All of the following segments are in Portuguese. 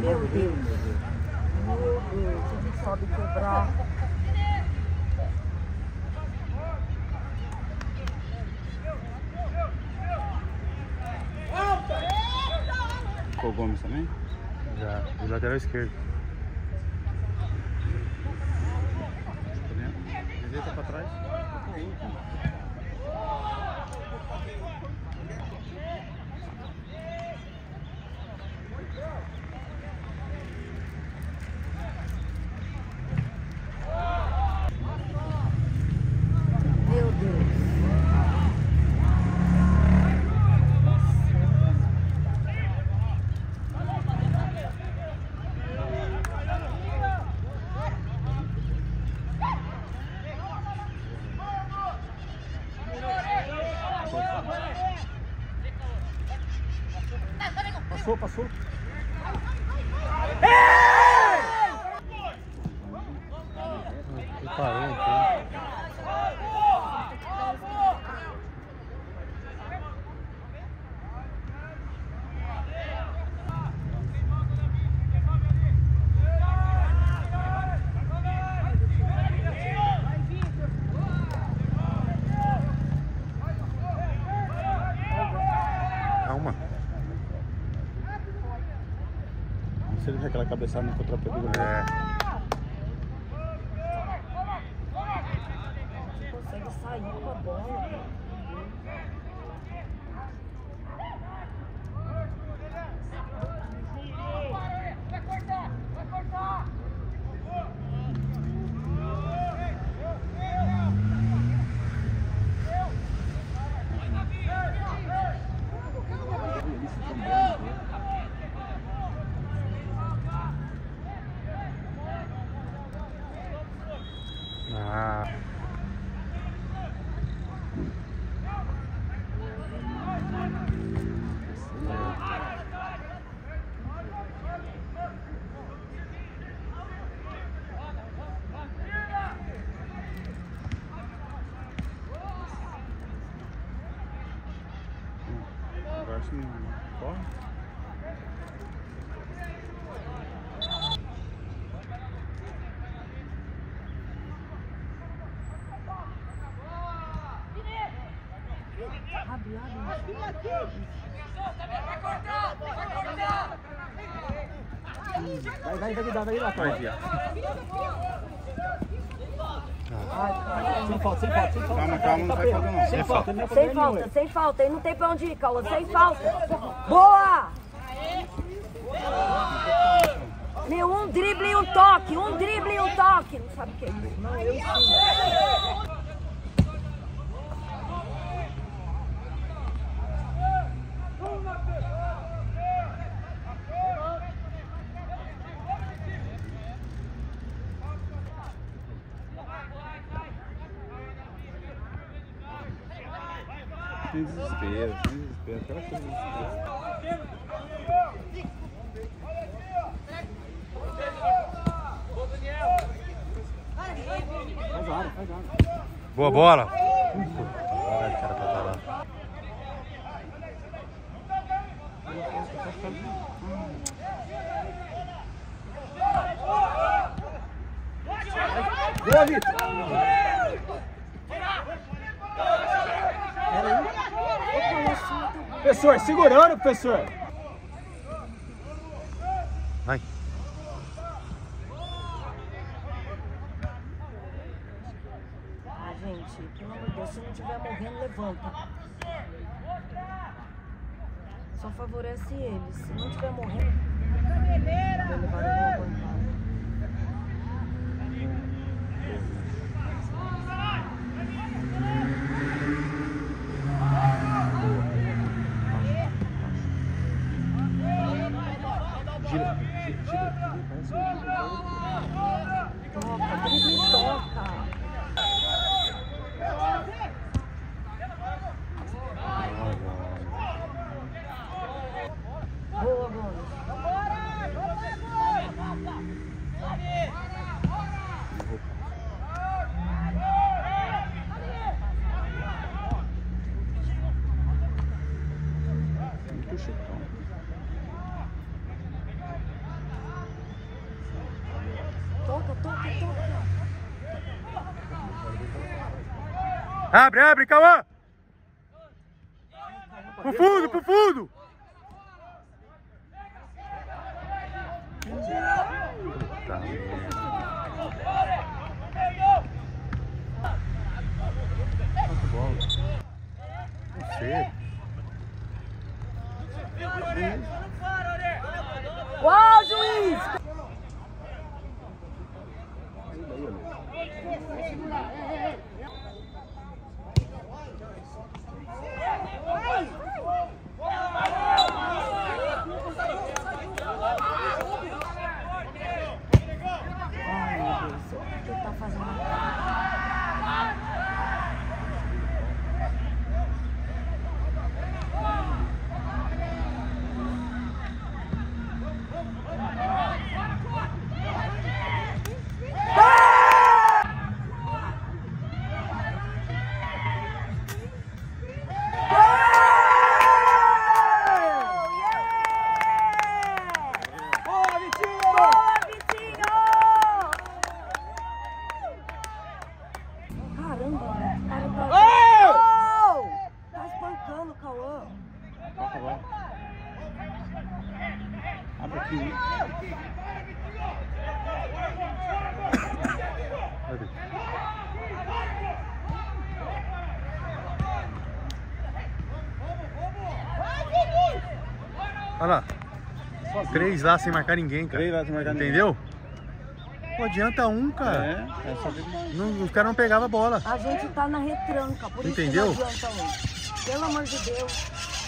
Meu Deus. Meu Deus. A gente sabe quebrar. O Gomes também? Já, de lateral esquerdo. Direita pra trás. Meu Deus. Passou. Parou, então. Calma. Não sei se aquela cabeçada no contrapé do goleiro. Consegue sair com a bola. Ah. Agora sim, corre. Abre. Vai lá atrás, viado. Sem falta. Calma, não vai fazer não. Sem falta. Sem falta. Ele não tem pra onde ir, Cauã. Sem falta. Boa! Meu, um drible e um toque. Não sabe o que é isso? Não, eu sim. Sem desespero. Aquela coisa de desespero. Faz a área. Boa bola. Caralho, cara, tá lá. Boa, Vitor. Professor, segurando, professor. Vai. Ah, gente, pelo amor de Deus, se não estiver morrendo, levanta. Só favorece eles. Se não estiver morrendo, vai levar a bancada. Gira. Toca. Boa, Gomes. Muito chutão. Toca. Abre, Cauã! Pro fundo! Puta merda. Quanto bola? Não sei. Uau, juiz! Ai, meu Deus, o que ele tá fazendo aqui? Abre aqui. Olha lá. 3 lá sem marcar ninguém, cara. 3 lá sem marcar ninguém. Entendeu? Não adianta um, cara. É só ver. Os caras não pegavam a bola. A gente tá na retranca, por isso Entendeu? que não adianta um. Pelo amor de Deus.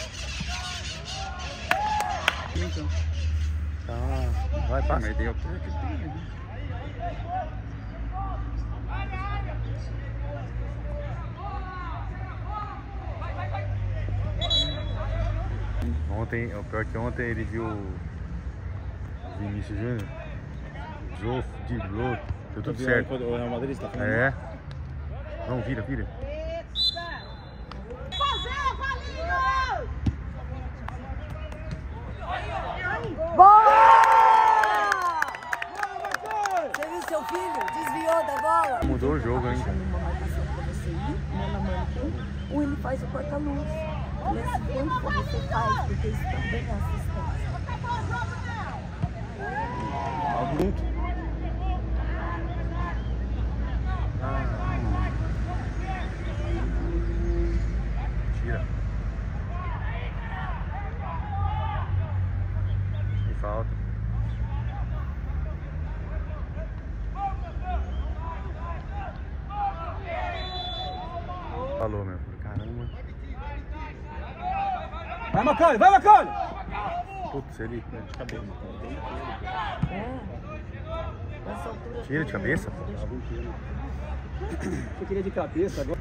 Então. Tá. Vai, passa. Mas deu. Ontem, o pior que ontem ele viu o Vinícius Júnior. Joe, driblou, deu tudo certo. O Real Madrid está falando. É. Não, vira. Boa! Você viu seu filho? Desviou da bola? Mudou o jogo, hein? Uma marcação pra você ir, na mão, ou ele faz o corta-luz. Nesse tempo você faz, porque isso também é assistência. Muito. Tira. E falta. Falou, meu filho. Caramba. Vai, Macaulay! Putz, ele. De cabeça. Nessa altura. Tira de cabeça? Você queria de cabeça agora?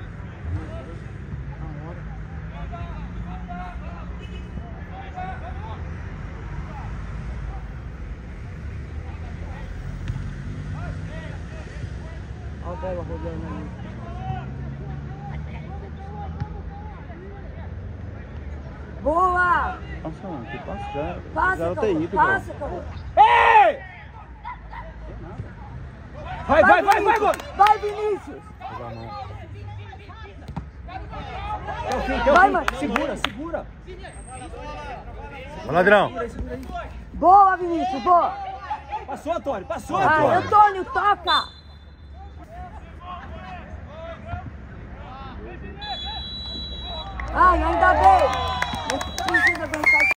Olha a bola rodando ali. Boa! Passa, que passa já. Passa, Já ter ido, passa, Cauã. Ei! Vai, gol! Vai, Vinícius! Pegou a mão. Vai, mano. Segura. Ó, ladrão. Boa, Vinícius, boa! Passou, Antônio. Vai, Antônio, toca! Ai, ainda bem! Não precisa aguentar.